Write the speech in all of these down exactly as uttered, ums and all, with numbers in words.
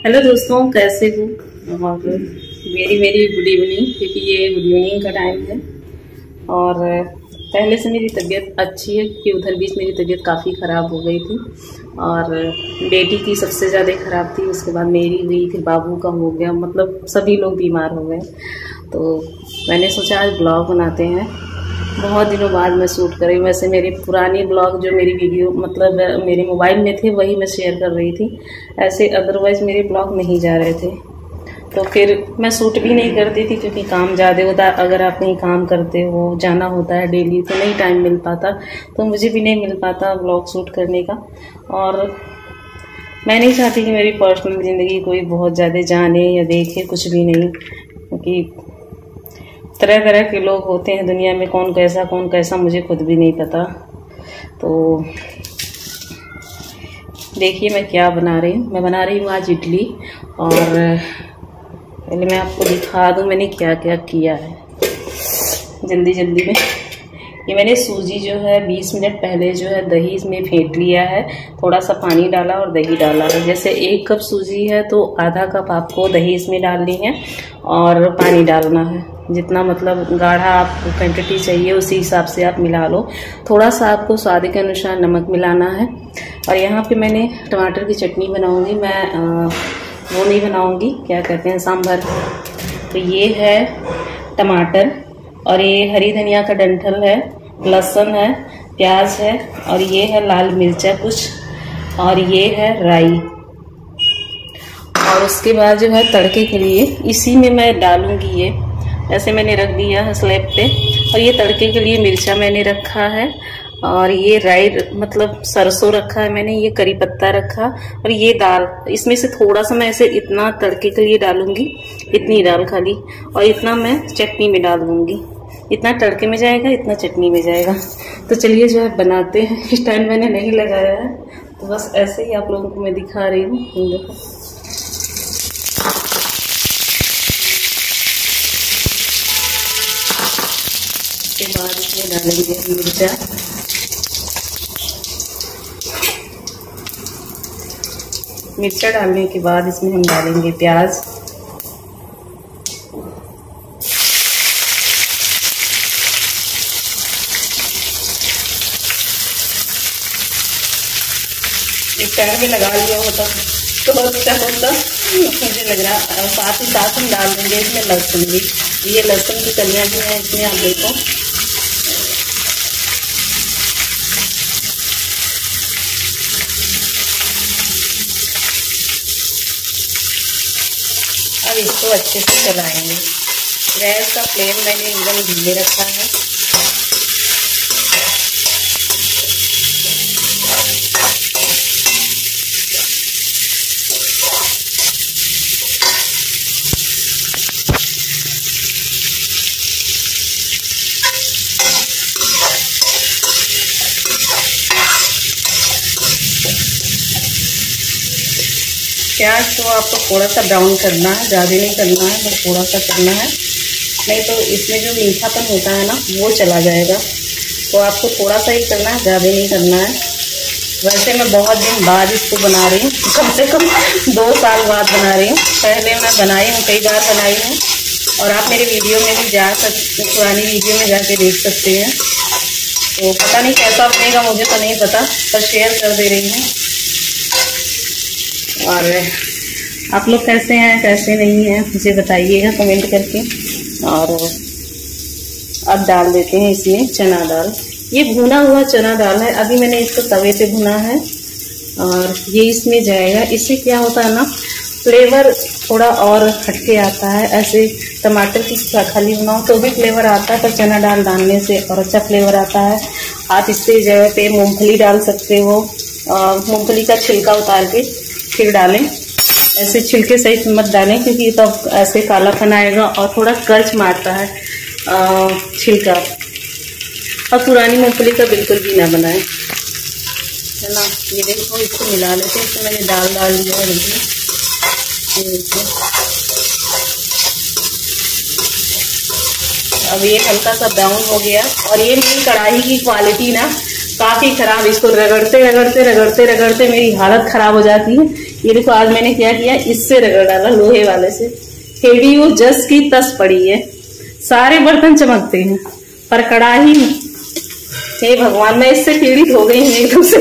Hello दोस्तों, कैसे हो? और वेरी वेरी गुड इवनिंग, क्योंकि ये गुड इवनिंग का टाइम है। और पहले से मेरी तबीयत अच्छी है, क्योंकि उधर बीच मेरी तबीयत काफ़ी ख़राब हो गई थी। और बेटी की सबसे ज़्यादा ख़राब थी, उसके बाद मेरी हुई, फिर बाबू का हो गया, मतलब सभी लोग बीमार हो गए। तो मैंने सोचा आज ब्लॉग बनाते हैं। बहुत दिनों बाद मैं शूट कर रही हूँ। वैसे मेरे पुराने ब्लॉग जो मेरी वीडियो मतलब मेरे मोबाइल में थे वही मैं शेयर कर रही थी, ऐसे अदरवाइज़ मेरे ब्लॉग नहीं जा रहे थे। तो फिर मैं शूट भी नहीं करती थी, क्योंकि काम ज़्यादा होता है। अगर आप कहीं काम करते हो, जाना होता है डेली, तो नहीं टाइम मिल पाता। तो मुझे भी नहीं मिल पाता ब्लॉग शूट करने का। और मैं नहीं चाहती कि मेरी पर्सनल ज़िंदगी कोई बहुत ज़्यादा जाने या देखे, कुछ भी नहीं। क्योंकि तरह तरह के लोग होते हैं दुनिया में, कौन कैसा कौन कैसा मुझे खुद भी नहीं पता। तो देखिए मैं क्या बना रही हूँ। मैं बना रही हूँ आज इडली। और पहले मैं आपको दिखा दूँ मैंने क्या क्या किया है जल्दी जल्दी में। ये मैंने सूजी जो है बीस मिनट पहले जो है दही इसमें फेंट लिया है, थोड़ा सा पानी डाला और दही डाला है। जैसे एक कप सूजी है तो आधा कप आपको दही इसमें डालनी है और पानी डालना है। जितना मतलब गाढ़ा आपको क्वांटिटी चाहिए उसी हिसाब से आप मिला लो। थोड़ा सा आपको स्वाद के अनुसार नमक मिलाना है। और यहाँ पे मैंने टमाटर की चटनी बनाऊंगी। मैं आ, वो नहीं बनाऊंगी, क्या कहते हैं, सांभर। तो ये है टमाटर, और ये हरी धनिया का डंठल है, लहसुन है, प्याज है, और ये है लाल मिर्चा कुछ, और ये है राई। और उसके बाद जो है तड़के के लिए इसी में मैं डालूंगी। ये ऐसे मैंने रख दिया है स्लैब पे। और ये तड़के के लिए मिर्चा मैंने रखा है, और ये राई मतलब सरसों रखा है मैंने, ये करी पत्ता रखा, और ये दाल। इसमें से थोड़ा सा मैं ऐसे इतना तड़के के लिए डालूंगी, इतनी दाल खाली, और इतना मैं चटनी में डाल दूंगी। इतना तड़के में जाएगा, इतना चटनी में जाएगा। तो चलिए जो है बनाते हैं। स्टैंड मैंने नहीं लगाया है, तो बस ऐसे ही आप लोगों को मैं दिखा रही हूँ। देखो उसके बाद इसमें डालेंगे मिर्चा, मिर्चा डालने के बाद इसमें हम डालेंगे प्याज, एक पैर में लगा लिया होता तो अच्छा होता मुझे लग रहा। साथ ही साथ हम डाल देंगे इसमें लहसुन भी। ये लहसुन की कलियां भी हैं इसमें, आप देखो। अब इसको अच्छे से चलाएंगे। गैस का फ्लेम मैंने एकदम धीमे रखा है। प्याज तो आपको थोड़ा सा ब्राउन करना है, ज़्यादा नहीं करना है, बस थोड़ा सा करना है, नहीं तो इसमें जो मीठापन होता है ना वो चला जाएगा। तो आपको थोड़ा सा ही करना है, ज़्यादा नहीं करना है। वैसे मैं बहुत दिन बाद इसको बना रही हूँ, कम से कम दो साल बाद बना रही हूँ। पहले मैं बनाई हूँ, कई बार बनाई हूँ, और आप मेरे वीडियो में भी जा सकते, पुरानी वीडियो में जाके देख सकते हैं। तो पता नहीं कैसा बनेगा, मुझे तो नहीं पता, पर शेयर कर दे रही हूँ। और आप लोग कैसे हैं कैसे नहीं हैं मुझे बताइएगा कमेंट करके। और अब डाल देते हैं इसमें चना दाल। ये भुना हुआ चना दाल है, अभी मैंने इसको तवे पे भुना है, और ये इसमें जाएगा। इससे क्या होता है ना, फ्लेवर थोड़ा और हटके आता है। ऐसे टमाटर की खाली बनाओ तो भी फ्लेवर आता है, पर चना दाल डालने से और अच्छा फ्लेवर आता है। आप इससे जगह पे मूंगफली डाल सकते हो, मूंगफली का छिलका उतार के फिर डालें। ऐसे छिलके सहित मत डालें, क्योंकि तब ऐसे कालापन आएगा और थोड़ा कर्च मारता है छिलका। और पुरानी मूंगफली का बिल्कुल भी ना बनाएं, है ना। ये देखो, इसको मिला लेते हैं। इसमें मैंने दाल डाल दिया है। देखिए अब ये हल्का सा ब्राउन हो गया। और ये मेरी कढ़ाई की क्वालिटी ना काफ़ी ख़राब, इसको रगड़ते रगड़ते रगड़ते रगड़ते मेरी हालत ख़राब हो जाती है। ये देखो आज मैंने क्या किया, इससे रगड़ डाला लोहे वाले से। हेवी वो जस की तस पड़ी है, सारे बर्तन चमकते हैं पर कढ़ाई, हे भगवान मैं इससे पीड़ित हो गई हूँ एकदम से।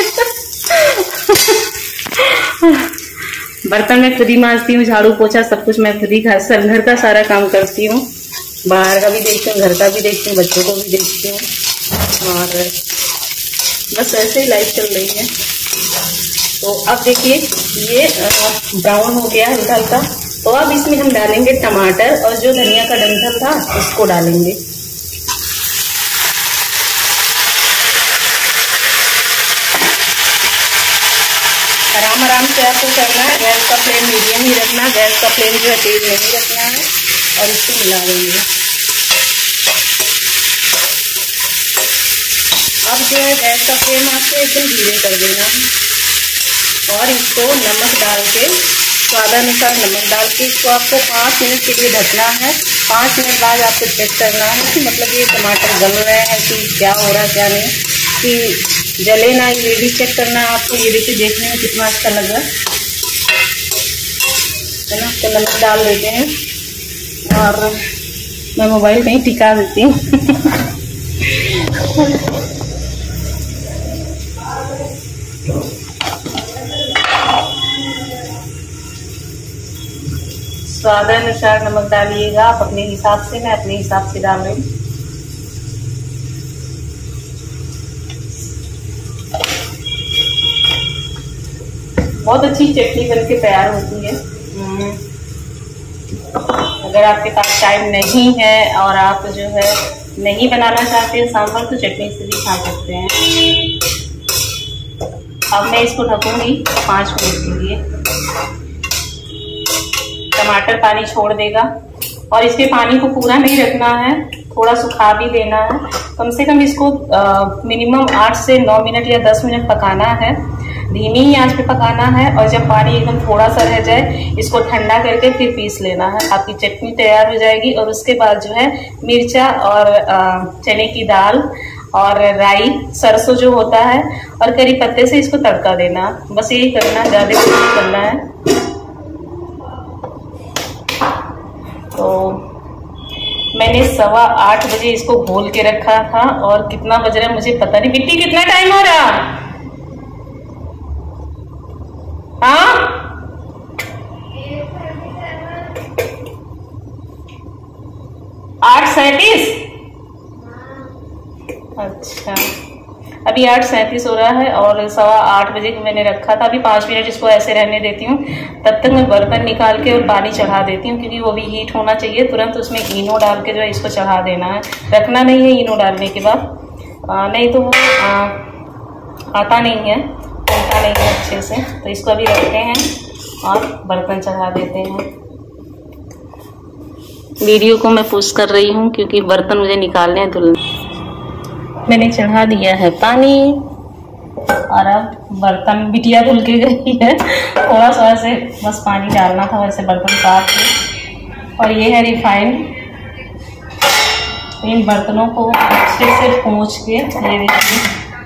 बर्तन मैं खुद ही मांजती हूँ, झाड़ू पोछा सब कुछ मैं खुद ही, घर घर का सारा काम करती हूँ, बाहर का भी देखती हूँ, घर का भी देखती हूँ, बच्चों को भी देखती हूँ, और बस ऐसे ही लाइफ चल रही है। तो अब देखिए ये ब्राउन हो गया हल्का हल्का, तो अब इसमें हम डालेंगे टमाटर और जो धनिया का डंठल था उसको डालेंगे। आराम आराम से आपको करना है, गैस का फ्लेम मीडियम ही रखना, गैस का फ्लेम जो है तेज नहीं रखना है, और इसको मिला देंगे। अब जो है गैस का फ्लेम आपको एकदम धीरे कर देना है, और इसको नमक डाल के, स्वादानुसार नमक डाल के इसको आपको पाँच मिनट के लिए ढकना है। पाँच मिनट बाद आपको चेक करना है कि मतलब ये टमाटर गल रहे हैं कि क्या हो रहा है क्या नहीं, कि जले ना, ये भी चेक करना है आपको। ये देखिए देखने में कितना अच्छा लग रहा है ना। तो नमक डाल देते हैं, और मैं मोबाइल कहीं टिका देती हूँ। स्वादानुसार नमक डालिएगा आप अपने हिसाब से, मैं अपने हिसाब से डाल रही हूँ। बहुत अच्छी चटनी बनके तैयार होती है। अगर आपके पास टाइम नहीं है और आप जो है नहीं बनाना चाहते हैं सांभर, तो चटनी से भी खा सकते हैं। अब मैं इसको ढकूंगी पाँच मिनट के लिए। टमाटर पानी छोड़ देगा, और इसके पानी को पूरा नहीं रखना है, थोड़ा सुखा भी देना है। कम से कम इसको मिनिमम आठ से नौ मिनट या दस मिनट पकाना है, धीमी ही आंच पे पकाना है। और जब पानी एकदम थोड़ा सा रह जाए, इसको ठंडा करके फिर पीस लेना है, आपकी चटनी तैयार हो जाएगी। और उसके बाद जो है मिर्चा और चने की दाल और राई, सरसों जो होता है, और करी पत्ते से इसको तड़का देना। बस यही करना, ज़्यादा कुछ नहीं करना है। तो मैंने सवा आठ बजे इसको घोल के रखा था, और कितना बज रहा है मुझे पता नहीं। बिट्टी कितना टाइम हो रहा? हाँ आठ सैंतीस। अच्छा अभी आठ सैंतीस हो रहा है, और सवा आठ बजे को मैंने रखा था। अभी पाँच मिनट इसको ऐसे रहने देती हूँ, तब तक मैं बर्तन निकाल के और पानी चढ़ा देती हूँ, क्योंकि वो भी हीट होना चाहिए। तुरंत उसमें इनो डाल के जो है इसको चढ़ा देना है, रखना नहीं है इनो डालने के बाद, आ, नहीं तो वो आ, आता नहीं है, बनता नहीं है अच्छे से। तो इसको अभी रखते हैं और बर्तन चढ़ा देते हैं। वीडियो को मैं पुश कर रही हूँ क्योंकि बर्तन मुझे निकालने हैं धुलने। मैंने चढ़ा दिया है पानी, और अब बर्तन बिटिया धुल के गई है, थोड़ा सा ऐसे बस पानी डालना था, वैसे बर्तन साफ है। और ये है रिफाइंड। इन बर्तनों को अच्छे से पोंछ के, ये देखिए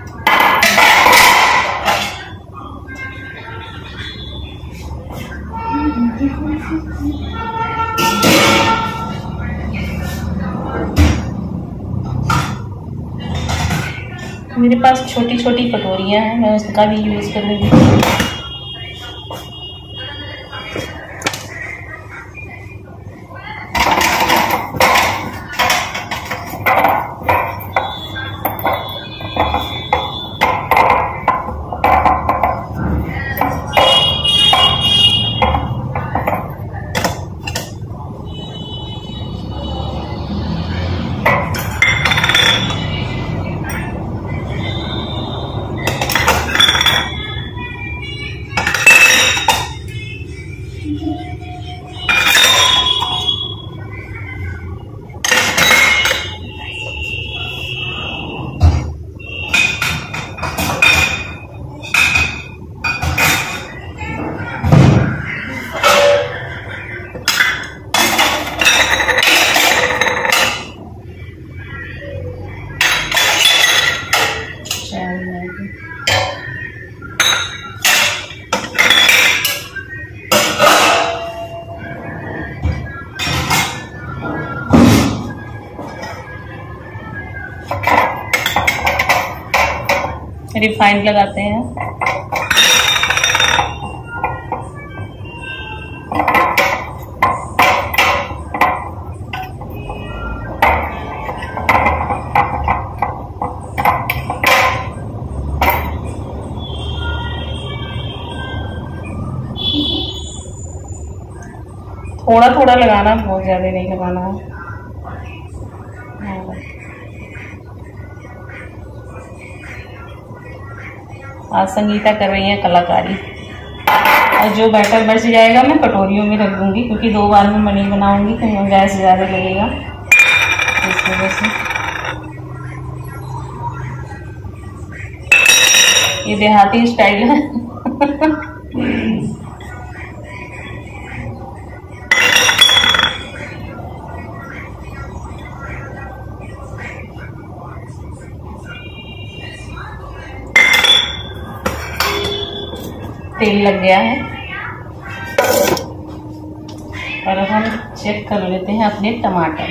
मेरे पास छोटी छोटी कटोरियाँ हैं, मैं उसका भी यूज़ करूँगी। रिफाइंड लगाते हैं। थोड़ा थोड़ा लगाना, बहुत ज़्यादा नहीं लगाना है। आज संगीता कर रही है कलाकारी। और जो बैटर बच जाएगा मैं कटोरियों में रख दूंगी, क्योंकि दो बार में नहीं बनाऊंगी तो गैस ज़्यादा लगेगा इस वजह से। ये देहाती स्टाइल है। तेल लग गया है और अब हम चेक कर लेते हैं अपने टमाटर।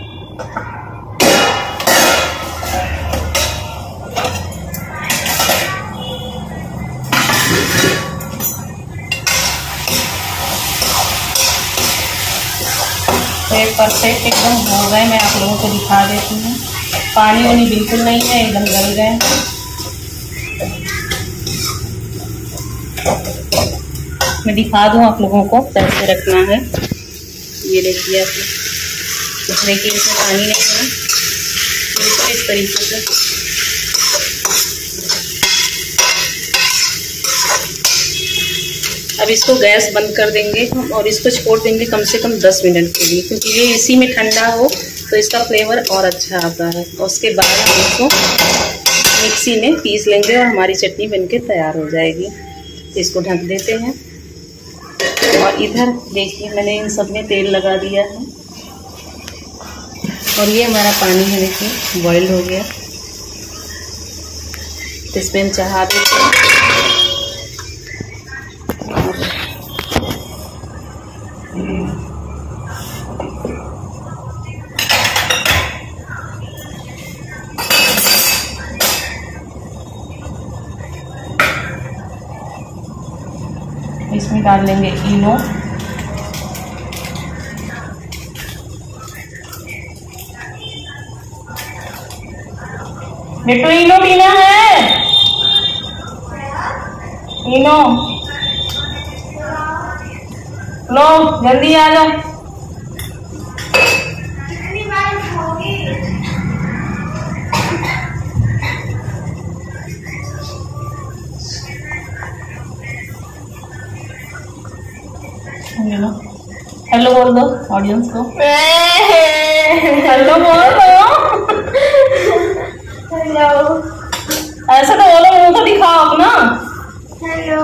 तो ये परफेक्ट एकदम हो गए। मैं आप लोगों को दिखा देती हूँ। पानी वानी बिल्कुल नहीं है, एकदम गल गए। मैं दिखा दूँ आप लोगों को कैसे रखना है। ये देखिए आप, देखिए इसमें पानी नहीं है, बिल्कुल इस तरीके से। अब इसको गैस बंद कर देंगे हम और इसको छोड़ देंगे कम से कम दस मिनट के लिए, क्योंकि ये इसी में ठंडा हो तो इसका फ्लेवर और अच्छा आता है। और उसके बाद हम इसको मिक्सी में पीस लेंगे और हमारी चटनी बनके तैयार हो जाएगी। इसको ढक देते हैं। और इधर देखिए मैंने इन सब में तेल लगा दिया है और ये हमारा पानी है, देखिए बॉईल हो गया। तो इसमें हम चढ़ा देते हैं। इसमें डाल लेंगे इनो, बेटू इनो पीना है, इनो लो जल्दी आ जाओ। हेलो बोल दो ऑडियंस को, हेलो बोल दो। हेलो ऐसा तो बोलो, मुंह तो दिखाओ अपना। हेलो।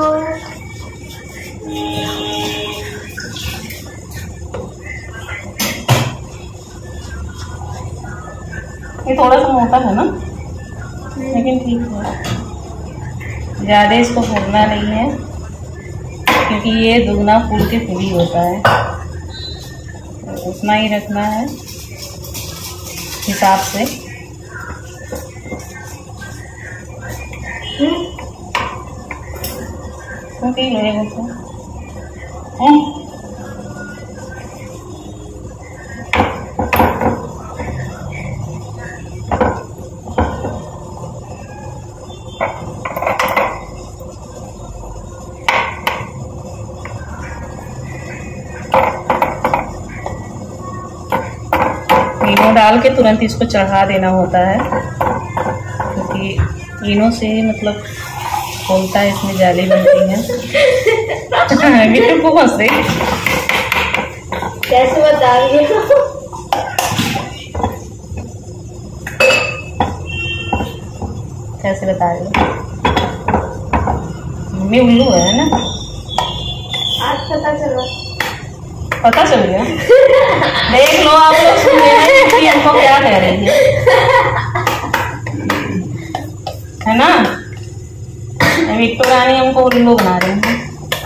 ये थोड़ा सा मोटा है ना, लेकिन ठीक है। ज़्यादा इसको भरना नहीं है, क्योंकि ये दुगना फूल के फ्री होता है। तो उतना ही रखना है हिसाब से। तो पी लो तो इनो डाल के तुरंत इसको चढ़ा देना होता है, क्योंकि इनो से मतलब खोलता है, इसमें जाली बनती है। बिल्कुल को हंसे कैसे बता रही हो? कैसे बता रही हो? मम्मी उल्लू है ना, आज पता चला, पता चल गया। देख लो आप लोग, सुन लेना कि हमको क्या कह रही है, है ना? विक्टो रानी हमको उल्लू बना रही है।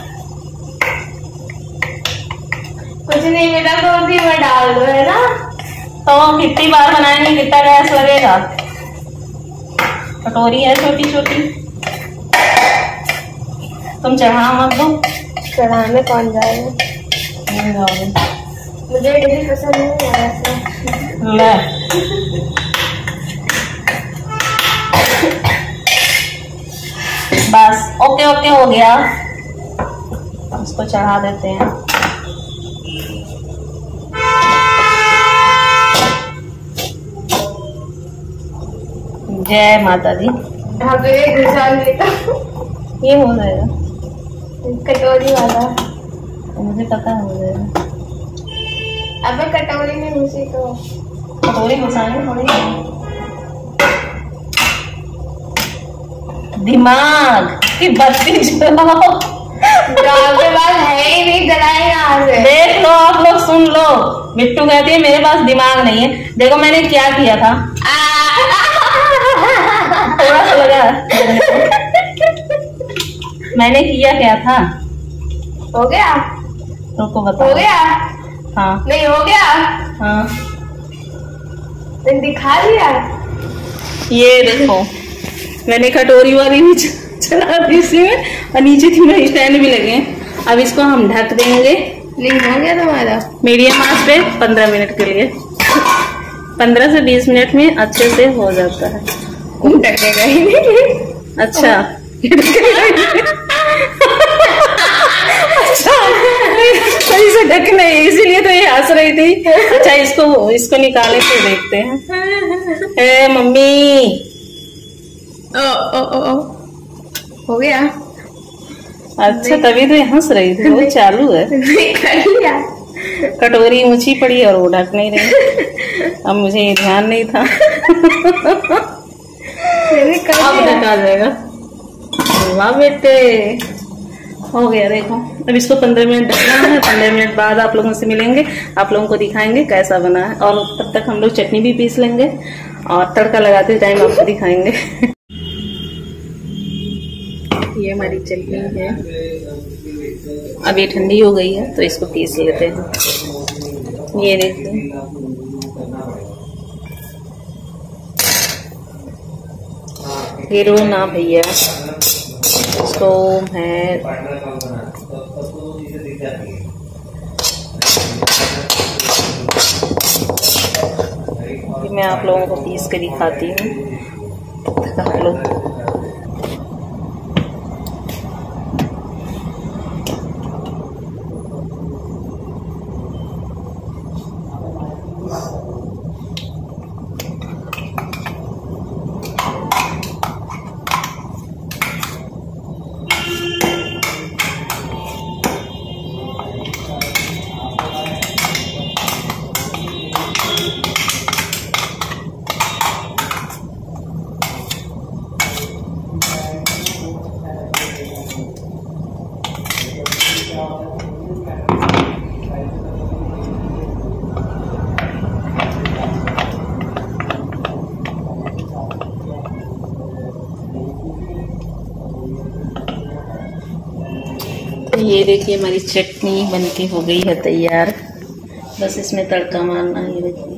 कुछ नहीं बेटा, तो उसी में डाल दो, है ना? तो कितनी बार बनाएंगे, कितना गैस लगेगा? कटोरी है छोटी छोटी, तुम चढ़ा मत दो। चढ़ाने कौन जाएगा? नहीं जाओगे। मुझे इडली पसंद नहीं है वैसे। ले बस ओके ओके हो गया, उसको चढ़ा देते हैं। जय माता दी। यहाँ पे एक गुजार लेता ये हो जाएगा कटोरी वाला, तो मुझे पता है हो जाएगा। अब कटोरी में घुसी तो कटोरी घुसाएंगे थोड़ी। दिमाग की बत्ती जलाओ। आपके पास है ही नहीं, जलाए यहाँ से। देख लो आप लोग, सुन लो। मिट्टू कहती है मेरे पास दिमाग नहीं है। देखो मैंने क्या किया था, थोड़ा सा लगा। मैंने किया क्या था? हो गया? तुमको बता। हो गया? हाँ नहीं हो गया? हाँ तुम दिखा दिया। ये देखो मैंने कटोरी वाली भी चला दी इसमें, और नीचे तीनों स्टैंड भी लगे हैं। अब इसको हम ढक देंगे। नहीं हो गया तुम्हारा? मीडियम आंच पे पंद्रह मिनट के लिए। पंद्रह से बीस मिनट में अच्छे से हो जाता है। ढकेगा ही नहीं। अच्छा अच्छा सही से ढकना है, इसीलिए तो ये हंस रही थी। अच्छा इसको इसको निकाले फिर देखते हैं। ए मम्मी, ओ ओ ओ ओ हो गया? अच्छा तभी तो ये हंस रही थी, वो चालू है। कर लिया। कटोरी ऊंची पड़ी और वो ढक नहीं रही। अब मुझे ये ध्यान नहीं था। अब ढका जाएगा। वाह बेटे, हो गया। देखो अब इसको पंद्रह मिनट ढकना है। पंद्रह मिनट बाद आप लोगों से मिलेंगे, आप लोगों को दिखाएंगे कैसा बना है। और तब तक हम लोग चटनी भी पीस लेंगे और तड़का लगाते टाइम आपको दिखाएंगे। ये हमारी चटनी है। अब ये ठंडी हो गई है तो इसको पीस लेते हैं। ये देखिए हीरो ना भैया, इसको है मैं आप लोगों को पीस के दिखाती हूँ। आप लोग ये देखिए हमारी चटनी बनके हो गई है तैयार। बस इसमें तड़का मारना है। ये देखिए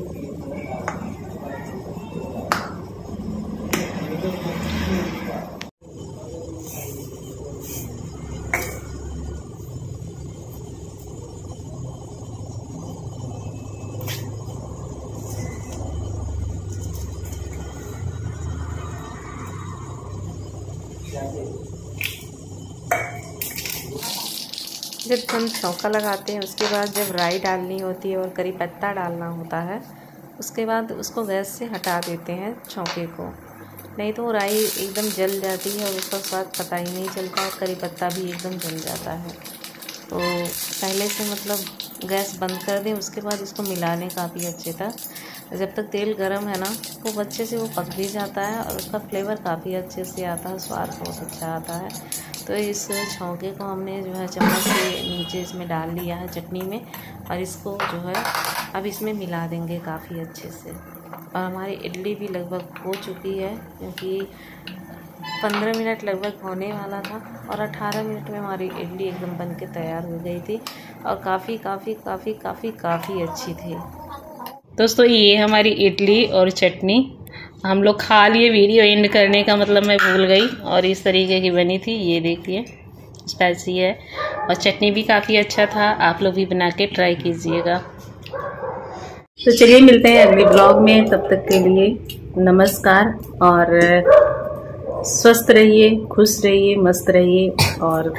जब हम छौंका लगाते हैं उसके बाद जब राई डालनी होती है और करी पत्ता डालना होता है, उसके बाद उसको गैस से हटा देते हैं छौंके को, नहीं तो राई एकदम जल जाती है और उसका स्वाद पता ही नहीं चलता और करी पत्ता भी एकदम जल जाता है। तो पहले से मतलब गैस बंद कर दें, उसके बाद इसको मिलाने काफ़ी अच्छे था। जब तक तेल गर्म है ना वो अच्छे से वो पक भी जाता है और उसका फ्लेवर काफ़ी अच्छे से आता है, स्वाद बहुत अच्छा आता है। तो इस छौंके को हमने जो है चम्मच से नीचे इसमें डाल लिया है चटनी में, और इसको जो है अब इसमें मिला देंगे काफ़ी अच्छे से। और हमारी इडली भी लगभग हो चुकी है, क्योंकि पंद्रह मिनट लगभग होने वाला था और अठारह मिनट में हमारी इडली एकदम बन के तैयार हो गई थी और काफ़ी काफ़ी काफ़ी काफ़ी काफ़ी अच्छी थी। दोस्तों ये हमारी इडली और चटनी हम लोग खा लिए। वीडियो एंड करने का मतलब मैं भूल गई, और इस तरीके की बनी थी। ये देखिए स्पाइसी है, और चटनी भी काफ़ी अच्छा था। आप लोग भी बना के ट्राई कीजिएगा। तो चलिए मिलते हैं अगले ब्लॉग में, तब तक के लिए नमस्कार। और स्वस्थ रहिए, खुश रहिए, मस्त रहिए। और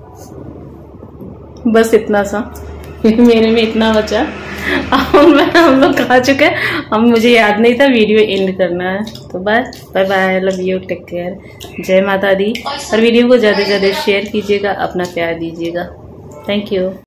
बस इतना सा मेरे में इतना बचा। हम लोग खा चुके हैं, अब मुझे याद नहीं था वीडियो एंड करना है। तो बस bye bye, love you, take care, जय माता दी। और वीडियो को ज़्यादा से ज़्यादा शेयर कीजिएगा, अपना प्यार दीजिएगा। Thank you.